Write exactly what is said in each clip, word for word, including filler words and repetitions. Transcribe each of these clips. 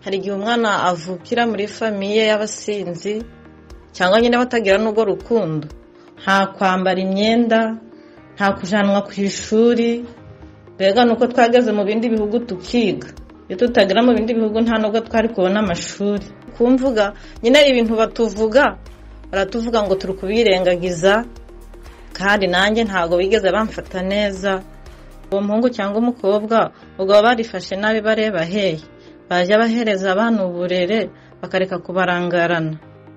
hari igihe umwana avukira muri famiye y'abasinzi cyangwa nyine batagira n'ubwo rukundo, nta kwambara imyenda, nta kujanwa ku ishuri. Mbega nuko twageze mu bindi bihugu tukiga, iyo tutagira mu bindi bihugu nta nubwo twari kubona amashuri. Kumvuga nyine ibintu batuvuga baratuvuga ngo turi kubirengagiza, kandi nanjye ntago bigeze bamfata neza. Uwo muhungu cyangwa umukobwa ubwo barifashe nabi bareba heye, baje bahereza abana uburere bakareka kubarangarana.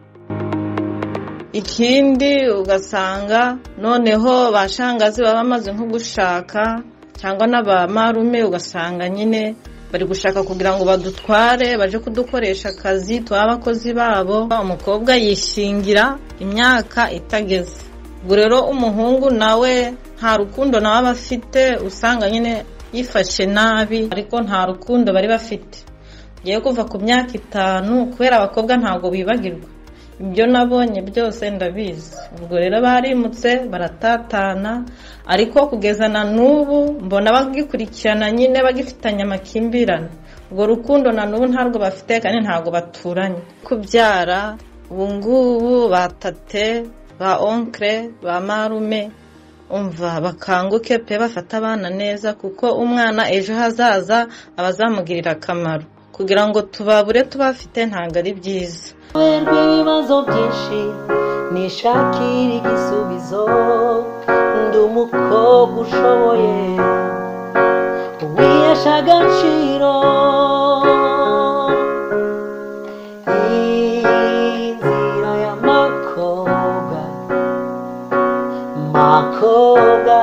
Ikindi ugasanga noneho bashangazi baba bamaze nko gushaka cyangwa n'abamarume, ugasanga nyine bari gushaka kugira ngo badutware baje kudukoresha akazi twabakozi babo. Umukobwa yishingira imyaka itageze, ubwo rero umuhungu nawe nta rukundo nawe abafite, usanga nyine yifashe nabi ariko nta rukundo bari bafite. Ngiye kuva ku myaka itanu kubera abakobwa ntago bibagirwa, ibyo nabonye byose ndabizi. Ubwo rero barimutse baratatana, ariko kugeza na n'ubu mbona bagikurikirana nyine bagifitanye amakimbirane. Ubwo rukundo na n'ubu ntabwo bafite kandi ntabwo baturanye. Kubyara ubu ngubu batate ba onkre ba marume umva bakanguke pe bafata abana neza, kuko umwana ejo hazaza abazamugirira akamaro. Kugira ngo tubabure tubafite ntabwo ari byiza. Ibibazo byinshi nishakira igisubizo, ndi umukobwa ushoboye wihesha agaciro. Inzira y'amakobwa makobwa.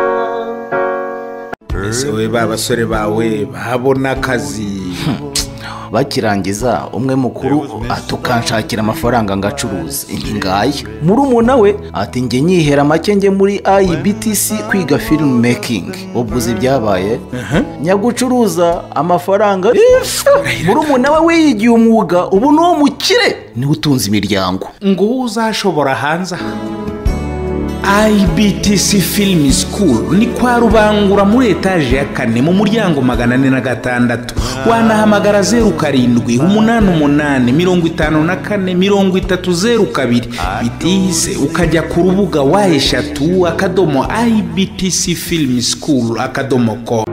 Ese we babasore bawe babona akazi bakirangiza umwe mukuru atukanshakira amafaranga ngacuruza ingaye, murumuna we ati nge nyihera make nge muri I B T C kwiga film making. Ubwo byabaye nyagucuruza amafaranga, murumuna we wiyigiye umwuga ubu no mukire ni utunze imiryango. ngo uzashobora hanze I B T C Film School ni kwa Rubangura muri etaje ya kane mu muryango magana ane na gatandatu. Wanahamagara zeru karindwi umunani umunani mirongo itanu na kane mirongo itatu zeru kabiri, bitize ukajya ku rubuga wa eshatu akadomo I B T C Film School akadomo com.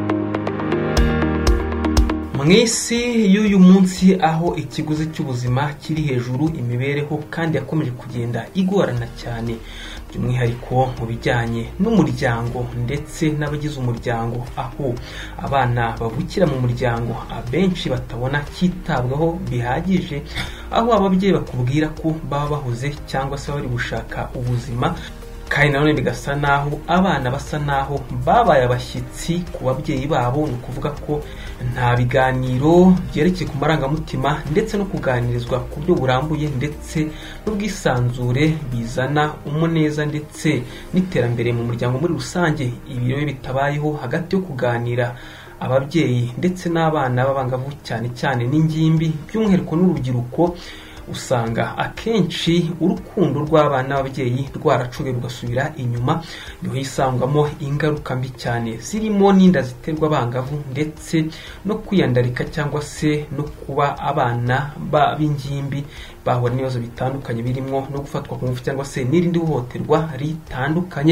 Mwisi y'uyu munsi aho ikiguzi cy'ubuzima kiri hejuru, imibereho kandi yakomeje kugenda igorana cyane, by'umwihariko mu bijyanye n'umuryango ndetse n'abagize umuryango, aho abana bavukira mu muryango abenshi batabona kitabwaho bihagije, aho ababyeyi bakubwira ko baba bahuze cyangwa se bari gushaka ubuzima, kandi nanone bigasa naho abana basa naho babaye abashyitsi ku babyeyi babo. Ni ukuvuga ko nta biganiro byerekeye ku marangamutima ndetse no kuganirizwa ku buryo burambuye ndetse n'ubwisanzure bizana umuneza ndetse n'iterambere mu muryango muri rusange. Ibi rero bitabayeho hagati yo kuganira ababyeyi ndetse n'abana b'abangavu cyane cyane n'ingimbi, by'umwihariko n'urubyiruko, usanga akenshi urukundo rw'abana n'ababyeyi rwaracuwe rugasubira inyuma. Niho hisangamo ingaruka mbi cyane zirimo n'inda ziterwa abangavu ndetse no kwiyandarika cyangwa se no kuba abana b'ingimbi bahura n'ibibazo bitandukanye birimo no gufatwa ku ngufu cyangwa se n'irindi hohoterwa ritandukanye.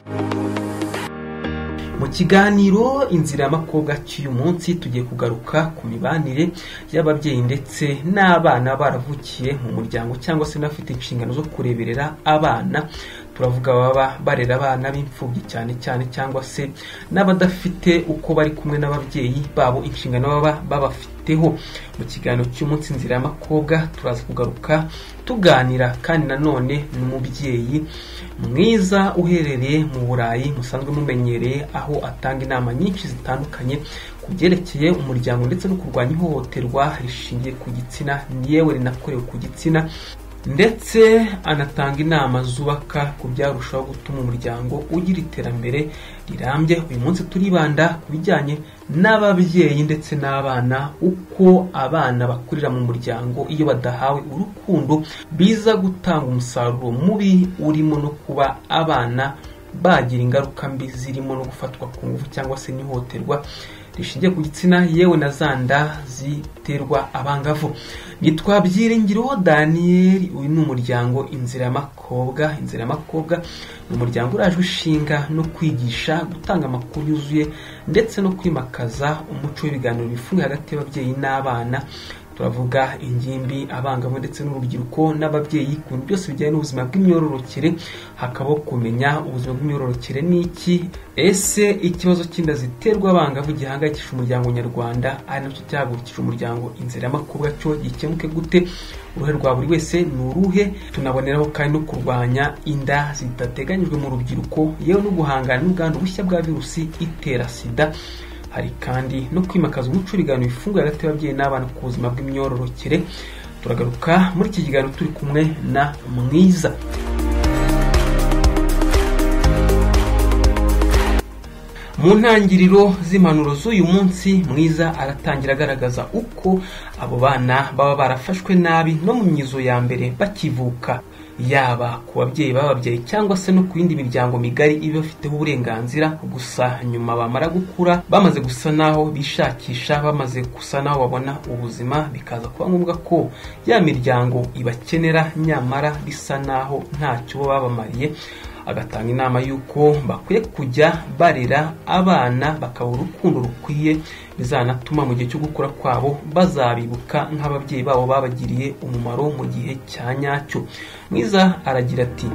Mu kiganiro inzira y'amakobwa cy'uyu munsi tugiye kugaruka ku mibanire y'ababyeyi ndetse n'abana baravukiye mu muryango cyangwa se n'abafite inshingano zo kureberera abana. Turavuga baba barera abana b'imfubyi cyane cyane cyangwa se n'abadafite uko bari kumwe n'ababyeyi babo inshingano baba babafiteho. Mu kiganiro cy'umunsi inzira y'amakobwa turaza kugaruka tuganira kandi nanone n'umubyeyi mwiza uherereye mu Burayi musanzwe mumenyereye, aho atanga inama nyinshi zitandukanye ku byerekeye umuryango ndetse no kurwanya ihohoterwa rishingiye ku gitsina yewe rinakorewe ku gitsina, ndetse anatanga inama zubaka ku byarushaho gutuma umuryango ugira iterambere rirambye. Uyu munsi turibanda ku bijyanye n'ababyeyi ndetse n'abana, uko abana bakurira mu muryango iyo badahawe urukundo biza gutanga umusaruro mubi urimo no kuba abana bagira ingaruka mbi zirimo no gufatwa ku ngufu cyangwa se n'ihohoterwa rishingiye ku gitsina yewe na zanda ziterwa abangavu. Yitwa Byiringiro Daniel. Uyu ni umuryango Inzira y'Amakobwa. Inzira y'Amakobwa ni umuryango urajwe ishinga no kwigisha, gutanga amakuru yuzuye ndetse no kwimakaza umuco w'ibiganiro bifunguye hagati y'ababyeyi n'abana. Turavuga ingimbi, abangavu ndetse n'urubyiruko n'ababyeyi ku bintu byose bijyanye n'ubuzima bw'imyororokere, hakabaho kumenya ubuzima bw'imyororokere n'iki, ese ikibazo cy'inda ziterwa abangavu gihangayikisha umuryango nyarwanda ari nacyo cyahagurukije umuryango Inzira y'Amakobwa cyo gikemuke gute, uruhe rwa buri wese ni uruhe. Tunaboneraho kandi no kurwanya inda zitateganyijwe mu rubyiruko, yewe no guhangana n'ubwandu bushya bwa virusi itera sida. Hari kandi no kwimakaza umuco w'ibiganiro bifunguye hagati y'ababyeyi n'abana ku buzima bw'imyororokere. Turagaruka muri iki kiganiro turi kumwe na Mwiza. Mu ntangiriro z'impanuro z'uyu munsi, Mwiza aratangira agaragaza uko abo bana baba barafashwe nabi no mu myizo ya mbere bakivuka, yaba ku babyeyi bababyeyi cyangwa se no ku yindi miryango migari iba bafiteho uburenganzira. Gusa nyuma bamara gukura, bamaze gusa naho bishakisha, bamaze gusa naho babona ubuzima, bikaza kuba ngombwa ko ya miryango ibakenera nyamara bisa naho ntacyo babamariye. Agatanga inama yuko bakwiye kujya barera abana bakabura urukundo rukwiye, bizanatuma mu gihe cyo gukura kwabo bazabibuka nk'ababyeyi babo babagiriye umumaro mu gihe cya nyacyo. Mwiza aragira ati,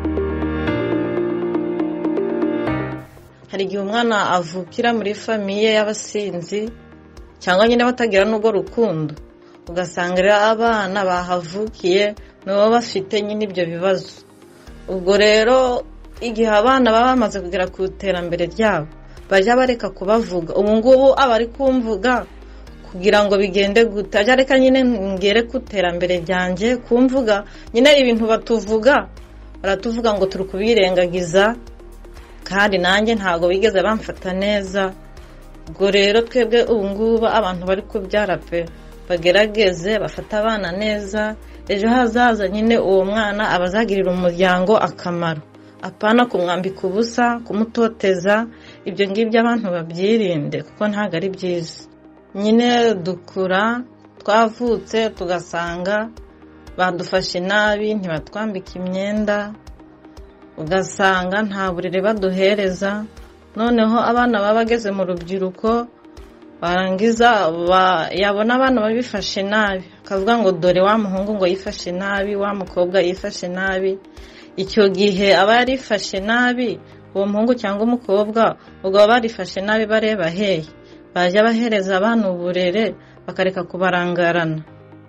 hari igihe umwana avukira muri famiye y'abasinzi cyangwa nyine batagira n'ubwo rukundo, ugasanga rero abana bahavukiye nabo bafite nyine ibyo bibazo. Ubwo rero igihe abana baba bamaze kugera ku iterambere ryabo, bajya bareka kubavuga. Ubu ngubu abari kumvuga kugira ngo bigende gute, ajya reka nyine ngere ku iterambere ryanjye kumvuga. Nyine ibintu batuvuga baratuvuga ngo turi kubirengagiza, kandi nanjye ntabwo bigeze bamfata neza. Ubwo rero twebwe ubu ngubu abantu bari kubyara pe, bagerageze bafata abana neza, ejo hazaza nyine uwo mwana abazagirira umuryango akamaro, apana kumwambika ubusa, kumutoteza. Ibyo ngibyo abantu babyirinde kuko ntabwo ari byiza. Nyine dukura twavutse tugasanga badufashe nabi, ntibatwambika imyenda, ugasanga nta burere baduhereza. Noneho abana baba bageze mu rubyiruko, barangiza yabona abana babifashe nabi, akavuga ngo dore wa muhungu ngo yifashe nabi, wa mukobwa yifashe nabi. Icyo gihe aba yarifashe nabi uwo muhungu cyangwa umukobwa, ubwo baba barifashe nabi bareba hehe, bajya bahereza abana uburere bakareka kubarangarana.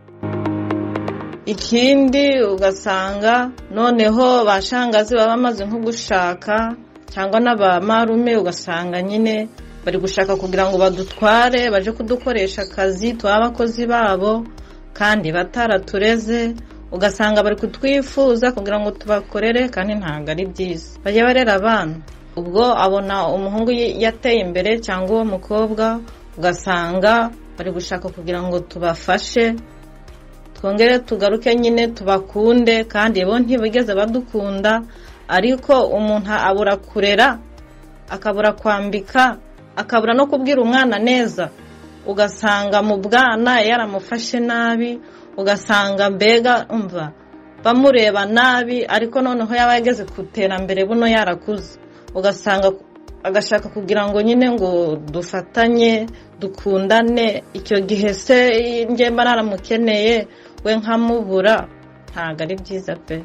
Ikindi ugasanga noneho bashangazi baba bamaze nko gushaka cyangwa n'abamarume, ugasanga nyine bari gushaka kugira ngo badutware baje kudukoresha akazi tw'abakozi babo kandi bataratureze. Ugasanga bari kutwifuza kugira ngo tubakorere kandi ntabwo ari byiza. Bajye barera abana. Ubwo abona umuhungu yateye imbere cyangwa uwo mukobwa, ugasanga bari gushaka kugira ngo tubafashe, twongere tugaruke nyine tubakunde, kandi bo ntibigeze badukunda. Ariko umuntu abura kurera, akabura kwambika, akabura no kubwira umwana neza. Ugasanga mu bwana yaramufashe nabi, ugasanga mbega umva bamureba nabi, ariko noneho yaba yageze ku iterambere buno yarakuze, ugasanga agashaka kugira ngo nyine ngo dufatanye dukundane. Icyo gihe se njye mba naramukeneye we nkamubura, ntabwo ari byiza pe.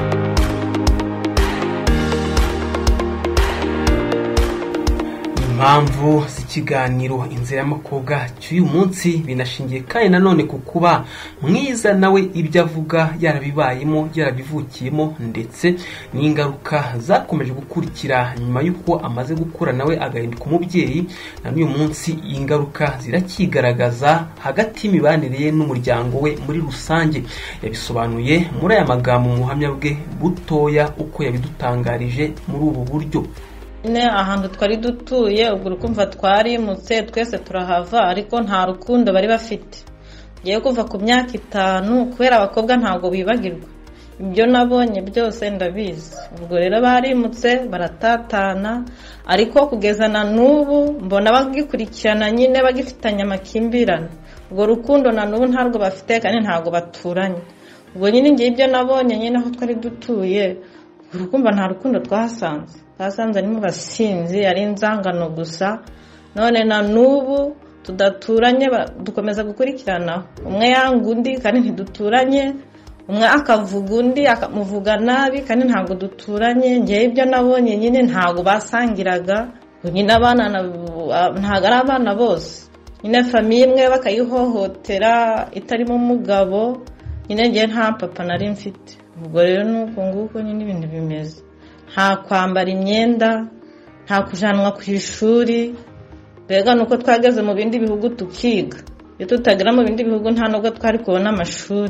Impamvu z'ikiganiro Inzira y'Amakobwa cy'uyu munsi binashingiye kandi nanone ku kuba Mwiza nawe ibyo avuga yarabibayemo, yarabivukiyemo, ndetse n'ingaruka zakomeje gukurikira nyuma y'uko amaze gukura nawe agahinduka umubyeyi. Na n'uyu munsi ingaruka zirakigaragaza hagati y'imibanire ye n'umuryango we muri rusange. Yabisobanuye muri aya magambo mu buhamya bwe butoya uko yabidutangarije muri ubu buryo. Ne ahantu twari dutuye, ubwo urukumva twarimutse twese turahava, ariko nta rukundo bari bafite. Ngiye kuva ku myaka itanu, kubera abakobwa ntabwo bibagirwa. ibyo nabonye byose ndabizi. Ubwo rero barimutse baratatana, ariko kugeza na n'ubu mbona bagikurikirana nyine bagifitanye amakimbirane. Ubwo rukundo na n'ubu ntabwo bafite kandi ntabwo baturanye. Ubwo nyine ngiye ibyo nabonye nyine aho twari dutuye, urukumva nta rukundo twahasanze. Twasanze ari mu basinzi, ari inzangano gusa. None na n'ubu tudaturanye dukomeza gukurikirana. Umwe yanga undi kandi ntiduturanye, umwe akavuga undi akamuvuga nabi kandi ntabwo duturanye. Ngiye ibyo nabonye nyine ntabwo basangiraga. Nyine abana ntabwo ari abana bose, nyine famiye imwe bakayihohotera itarimo umugabo. Nyine ngiye nta papa nari mfite. Ubwo rero nuko nguko nyine ibintu bimeze. Nta kwambara imyenda, nta kujanwa ku ishuri. Bega nuko twageze mu bindi bihugu tukiga. Iyo tutagera mu bindi bihugu nta nubwo twari kubona amashuri.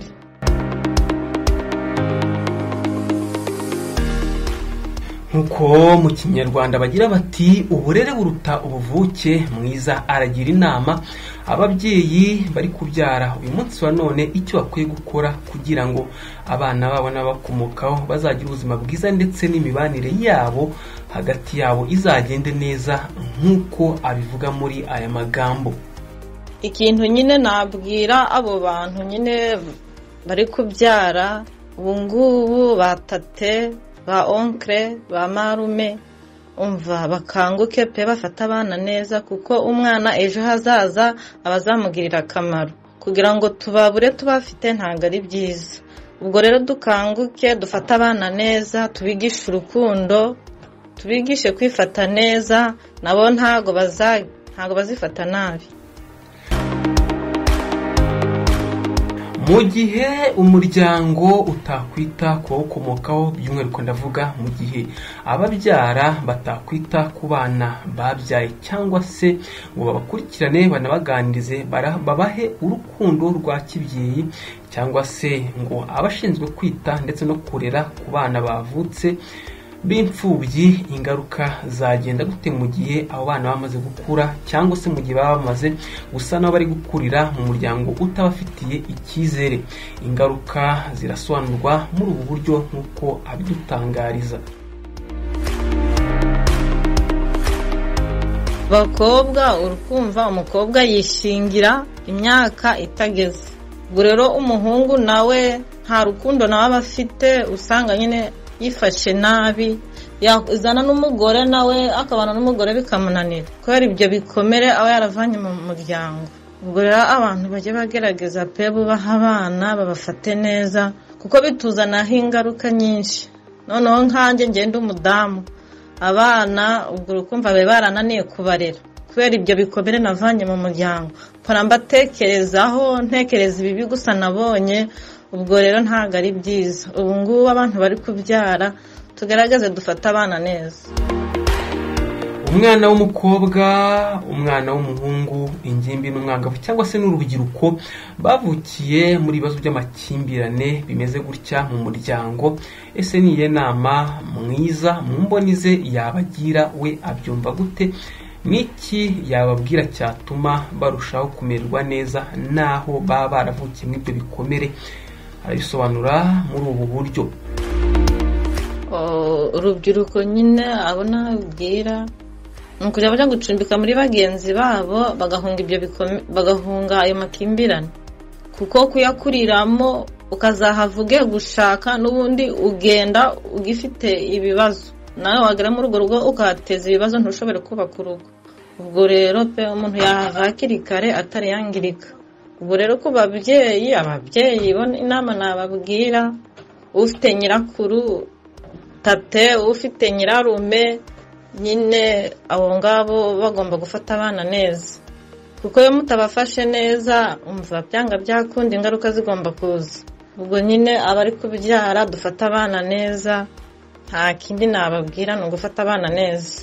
Nkuko mu Kinyarwanda bagira bati uburere buruta ubuvuke, mwiza aragira inama ababyeyi bari kubyara uyu munsi wa none icyo bakwiye gukora kugira ngo abana babo n'abakomokaho bazagira ubuzima bwiza ndetse n'imibanire yabo hagati yabo izagende neza nkuko abivuga muri aya magambo. Ikintu nyine nabwira abo bantu nyine bari kubyara ubu ngubu, batate ba onkre ba marume, umva bakanguke pe bafata abana neza, kuko umwana ejo hazaza abazamugirira akamaro. Kugira ngo tubabure tubafite ntabwo ari byiza. Ubwo rero dukanguke dufata abana neza, tubigishe urukundo, tubigishe kwifata neza, nabo ntago baza ntago bazifata nabi. Mu gihe umuryango utakwita ku bawukomokaho, by'umwihariko ndavuga mu gihe ababyara batakwita ku bana babyaye cyangwa se ngo babakurikirane banabaganirize babahe urukundo rwa kibyeyi, cyangwa se ngo abashinzwe kwita ndetse no kurera ku bana bavutse b'imfubyi, ingaruka zagenda gute mu gihe abo bana bamaze gukura cyangwa se mu gihe baba bamaze gusa nabo bari gukurira mu muryango utabafitiye icyizere? Ingaruka zirasobanurwa muri ubu buryo nk'uko abidutangariza. Bakobwa urukumva umukobwa yishingira imyaka itageze. Ubwo rero umuhungu nawe nta rukundo nawe abafite, usanga nyine yifashe nabi, yazana n'umugore nawe akabana n'umugore bikamunanira kubera ibyo bikomere aba yaravanye mu muryango. Ubwo rero abantu bajye bagerageza pe bubaha abana, babafate neza, kuko bituzanaho ingaruka nyinshi. Noneho nkanjye ngenda umudamu, abana ubwo urukumva babe barananiye kubarera kubera ibyo bikomere navanye mu muryango. Mpora mbatekerezaho, ntekereza ibibi gusa nabonye. Ubwo rero ntabwo ari byiza. Ubu ngubu abantu bari kubyara tugaragaze dufata abana neza. Umwana w'umukobwa, umwana w'umuhungu, ingimbi n'umwangavu cyangwa se n'urubyiruko bavukiye muri ibibazo by'amakimbirane bimeze gutya mu muryango, ese niye nama mwiza mu mbonize yabagira, we abyumva gute? Niki yababwira cyatuma barushaho kumererwa neza naho baba baravukiye muri ibyo bikomere? Arabisobanura muri ubu buryo. Urubyiruko nyine abona abwira nukujya bajya gucumbika muri bagenzi babo, bagahunga ibyo bikomere, bagahunga ayo makimbirane, kuko kuyakuriramo ukazahavuge gushaka n'ubundi ugenda ugifite ibibazo, nawe wagera muri urwo rugo ukahateza ibibazo ntushobore kubaka urugo. Ubwo rero pe umuntu yahakiri kare atari yangirika. Ubwo rero ku babyeyi, ababyeyi inama nababwira, ufite nyirakuru, tate, ufite nyirarume, nyine abo ngabo bagomba gufata abana neza, kuko iyo mutabafashe neza umva byanga byakunda ingaruka zigomba kuza. Ubwo nyine abari kubyara dufata abana neza, nta kindi nababwira ni ugufata abana neza.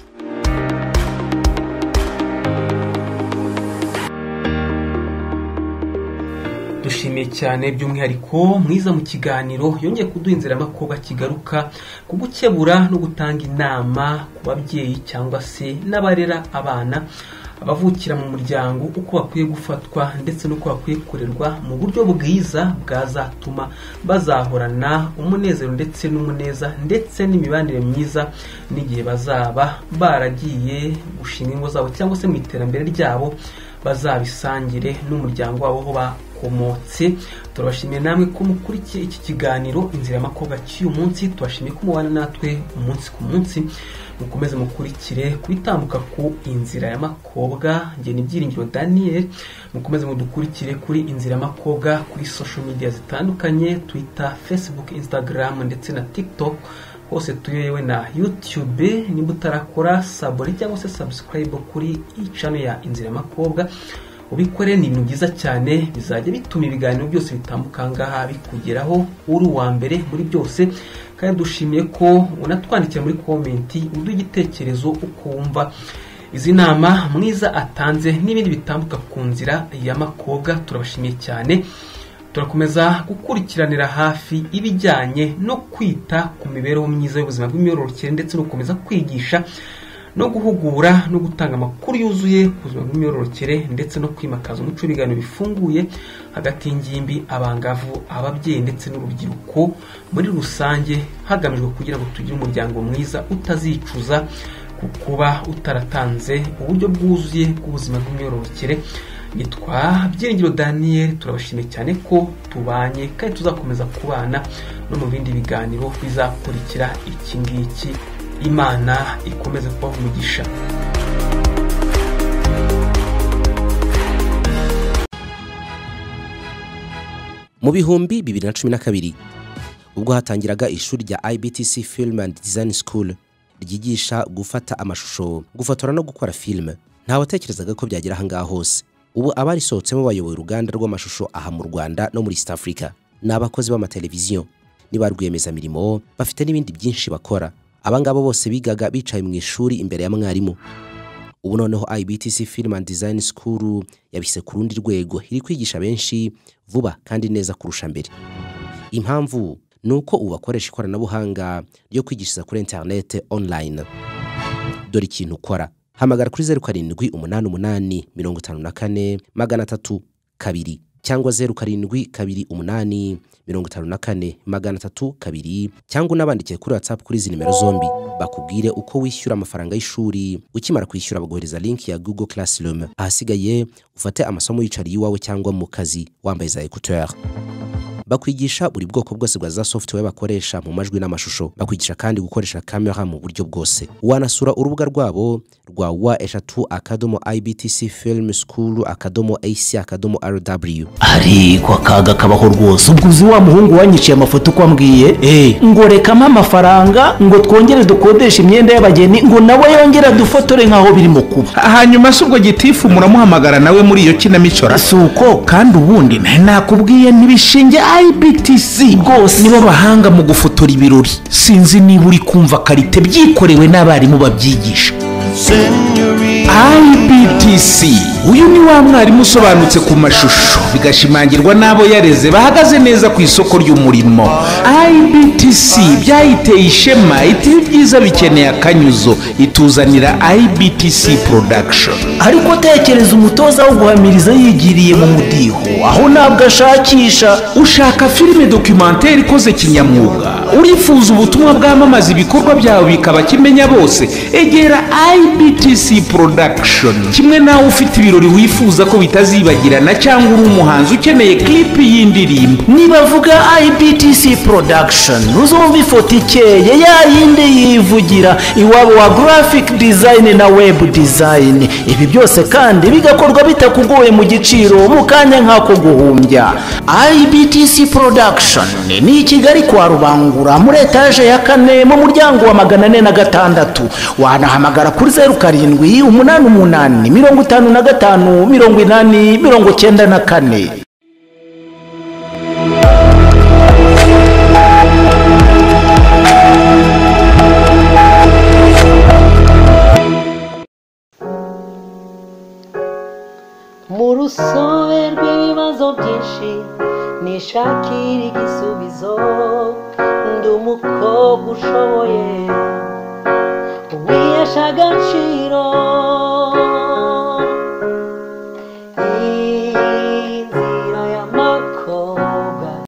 Dushimiye cyane by'umwihariko mwiza mu kiganiro yongeye kuduha inziramakobwa kigaruka ku gukebura no gutanga inama ku babyeyi cyangwa se n'abarera abana abavukira mu muryango uko bakwiye gufatwa ndetse n'uko bakwiye kurerwa mu buryo bwiza bwazatuma bazahorana umunezero ndetse n'umuneza ndetse n'imibanire myiza n'igihe bazaba baragiye gushinga ingo zabo cyangwa se mu iterambere ryabo bazabisangire n'umuryango wabo aho bakomotse. Turabashimiye namwe ko mukurikiye iki kiganiro Inzira y'Amakobwa cy'uyu munsi. Tubashimiye ko mubana natwe umunsi ku munsi, mukomeze mukurikire kubitambuka ku Inzira y'Amakobwa. Nge ni Byiringiro Daniel, mukomeze mudukurikire kuri Inzira y'Amakobwa kuri social media zitandukanye, Twitter, Facebook, Instagram ndetse na TikTok, hose tuyewe na YouTube. Niba utarakora sabone cyangwa se subscribe kuri channel ya Inzira y'Amakobwa, ubikore. Ni ibintu byiza cyane, bizajya bituma ibiganiro byose bitambuka ngaha bikugeraho uri uwa mbere muri byose. Kandi dushimiye ko unatwandikira muri comment uduha igitekerezo uko wumva izi nama mwiza atanze n'ibindi bitambuka ku Nzira y'Amakobwa. Turabashimiye cyane. Turakomeza gukurikiranira hafi ibijyanye no kwita ku mibereho myiza y'ubuzima bw'imyororokere ndetse no gukomeza kwigisha no guhugura no gutanga amakuru yuzuye ku buzima bw'imyororokere ndetse no kwimakaza umuco w'ibiganiro bifunguye hagati y'ingimbi, abangavu, ababyeyi ndetse n'urubyiruko muri rusange, hagamijwe kugira ngo tugire umuryango mwiza utazicuza kuba utaratanze uburyo bwuzuye bw'ubuzima bw'imyororokere. Nitwa Byiringiro Daniel, turabashimiye cyane ko tubanye kandi tuzakomeza kubana no mu bindi biganiro bizakurikira iki ngiki. Imana ikomeze kubaha umugisha. Mu bihumbi bibiri na cumi na kabiri ubwo hatangiraga ishuri rya I B T C Film and Design School ryigisha gufata amashusho, gufotora no gukora film, nta watekerezaga ko byagera aha ngaha hose. Ubu abarisohotsemo bayoboye uruganda rw'amashusho aha mu Rwanda no muri East Africa. Ni abakozi b'amateleviziyo, ni ba rwiyemezamirimo, bafite n'ibindi byinshi bakora. Abangabo bose bigaga bicaye mu ishuri imbere ya mwarimu. Ubu noneho I B T C Film and Design School yabise ku rundi rwego, iri kwigisha benshi vuba kandi neza kurusha mbere. Impamvu nuko ubu bakoresha ikoranabuhanga ryo kwigishiriza kuri internet online. Dore ikintu ukora: hamagara kuri zeru karindwi umunani umunani mirongo itanu na kane magana atatu kabiri cyangwa zeru karindwi kabiri umunani mirongo itanu na kane magana atatu kabiri, cyangwa unabandikiye kuri WhatsApp kuri izi nimero zombi bakubwire uko wishyura amafaranga y'ishuri. Ukimara kwishyura baguhereza link ya Google Classroom, ahasigaye ufate amasomo yicariye iwawe cyangwa mu kazi wambaye za écouteurs. Bakwigisha buri bwoko bwose bwa za software bakoresha mu majwi n'amashusho. Bakwigisha kandi gukoresha kamera mu buryo bwose. Wanasura urubuga rwabo rwa wa eshatu akadomo I B T C Film School akadomo A C akadomo R W. ariko akaga kabaho rwose. Ubwo uzi wa muhungu wanyiciye amafoto uko ambwiye eh ngo rekamo amafaranga ngo twongere dukodesha imyenda y'abageni ngo nawe yongera dufotore nkaho birimo kuba. hanyuma se ubwo gitifu muramuhamagara nawe muri iyo kinamicora Suko kandi ubundi nakubwiye ntibishinge I B T C rwose nibo bahanga mu gufotora ibirori. Sinzi niba uri kumva karite byikorewe n'abarimu babyigisha. I B T C uyu ni wa mwarimu usobanutse ku mashusho, bigashimangirwa n'abo yareze bahagaze neza ku isoko ry'umurimo. I B T C byayiteye ishema, iti byiza bikeneye akanyuzo, ituzanira I B T C Production. ariko tekereza umutoza wo guhamiriza yigiriye mu mudiho, aho ntabwo ashakisha. Ushaka filime documentaire ikoze kinyamwuga, urifuza ubutumwa bwamamaza ibikorwa byawe bikaba kimenya bose, egera I B T C Production. Kimwe nawe ufite ibirori wifuza ko bitazibagirana cyangwa uri umuhanzi ukeneye clip y'indirimbo, nibavuga I B T C Production uzumva ifoto ikeye yayinde yivugira iwabo wa graphic design na web design. Ibi byose kandi bigakorwa bitakugoye mu giciro, mu kanya nk'ako guhumbya. I B T C Production ni i Kigali kwa Rubangura muri etaje ya kane mu muryango wa magana ane na gatandatu. Wanahamagara kuri zeru karindwi umunani umunani mirongo itanu na gatanu mirongo inani mirongo cyenda na kane. mu rusobe rw'ibibazo byinshi nishakira igisubizo, ndi umukobwa ushoboye wihesha agaciro.